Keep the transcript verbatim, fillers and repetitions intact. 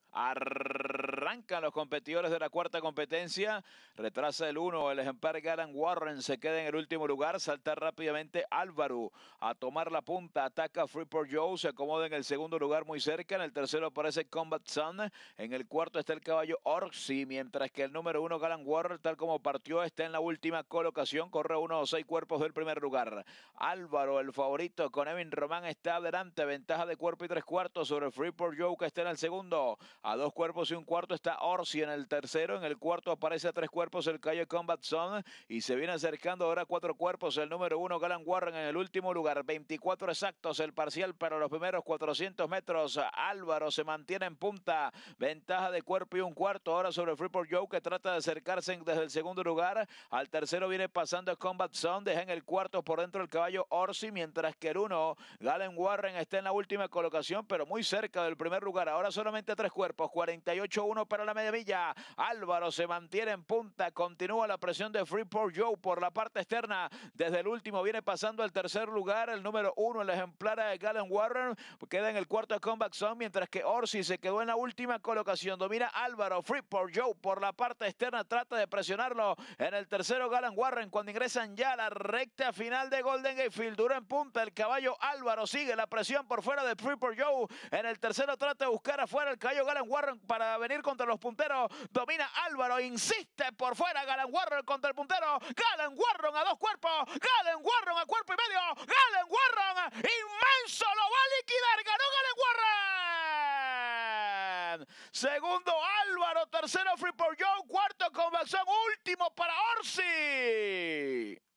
Arrancan los competidores de la cuarta competencia. Retrasa el uno, el ejemplar Galan Warren se queda en el último lugar. Salta rápidamente Álvaro a tomar la punta. Ataca Freeport Joe, se acomoda en el segundo lugar muy cerca. En el tercero aparece Combat Sun. En el cuarto está el caballo Orsi, mientras que el número uno Galan Warren, tal como partió, está en la última colocación. Corre uno o seis cuerpos del primer lugar. Álvaro, el favorito con Evin Román, está adelante. Ventaja de cuerpo y tres cuartos sobre Freeport Joe, que está en el segundo. A dos cuerpos y un cuarto está Orsi en el tercero. En el cuarto aparece a tres cuerpos el caballo Combat Zone. Y se viene acercando ahora a cuatro cuerpos el número uno Galan Warren en el último lugar. veinticuatro exactos el parcial para los primeros cuatrocientos metros. Álvaro se mantiene en punta. Ventaja de cuerpo y un cuarto ahora sobre Freeport Joe, que trata de acercarse desde el segundo lugar. Al tercero viene pasando Combat Zone. Deja en el cuarto por dentro el caballo Orsi, mientras que el uno Galan Warren está en la última colocación, pero muy cerca del primer lugar. Ahora solamente tres cuerpos. cuarenta y ocho uno para la media milla. Álvaro se mantiene en punta. Continúa la presión de Freeport Joe por la parte externa. Desde el último viene pasando al tercer lugar el número uno, el ejemplar de Galan Warren. Queda en el cuarto de Combat Zone, mientras que Orsi se quedó en la última colocación. Domina Álvaro. Freeport Joe por la parte externa trata de presionarlo. En el tercero Galan Warren, cuando ingresan ya a la recta final de Golden Gate Field. Dura en punta el caballo Álvaro. Sigue la presión por fuera de Freeport Joe. En el tercero trata de buscar afuera el caballo Galan Warren para venir contra los punteros. Domina Álvaro, insiste por fuera Galan Warren contra el puntero. Galan Warren a dos cuerpos. Galan Warren a cuerpo y medio. Galan Warren, inmenso, lo va a liquidar. Ganó Galan Warren. Segundo Álvaro, tercero Freeport Joe, cuarto Convención, último para Orsi.